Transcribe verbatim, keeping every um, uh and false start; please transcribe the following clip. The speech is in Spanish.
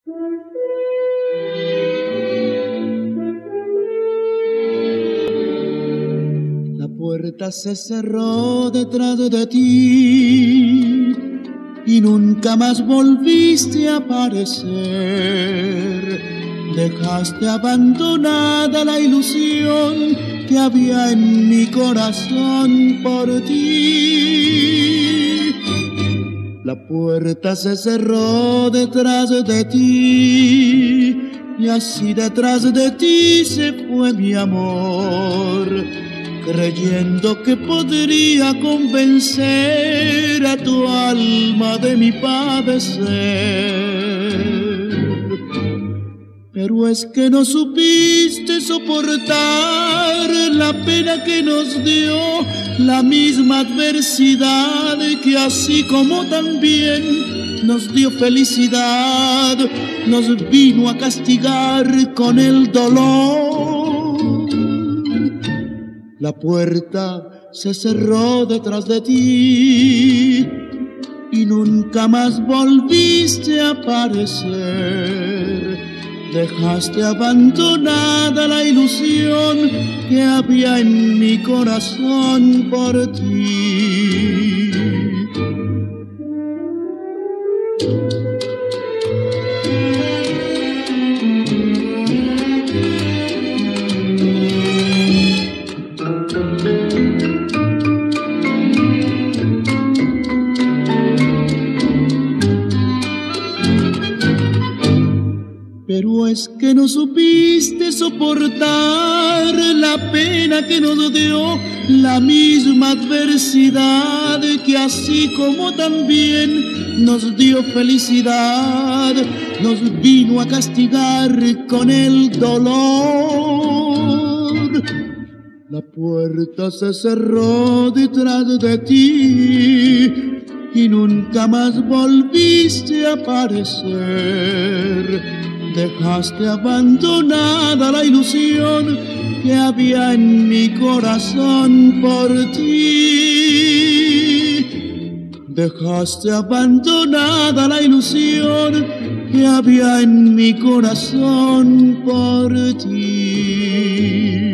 La puerta se cerró detrás de ti y nunca más volviste a aparecer. Dejaste abandonada la ilusión que había en mi corazón por ti. La puerta se cerró detrás de ti y así detrás de ti se fue mi amor, creyendo que podría convencer a tu alma de mi padecer. Pero es que no supiste soportar la pena que nos dio la misma adversidad que así como también nos dio felicidad, nos vino a castigar con el dolor. La puerta se cerró detrás de ti y nunca más volviste a aparecer. Dejaste abandonada la ilusión que había en mi corazón por ti. Pero es que no supiste soportar la pena que nos dio la misma adversidad que así como también nos dio felicidad, nos vino a castigar con el dolor. La puerta se cerró detrás de ti y nunca más volviste a aparecer. Dejaste abandonada la ilusión que había en mi corazón por ti. Dejaste abandonada la ilusión que había en mi corazón por ti.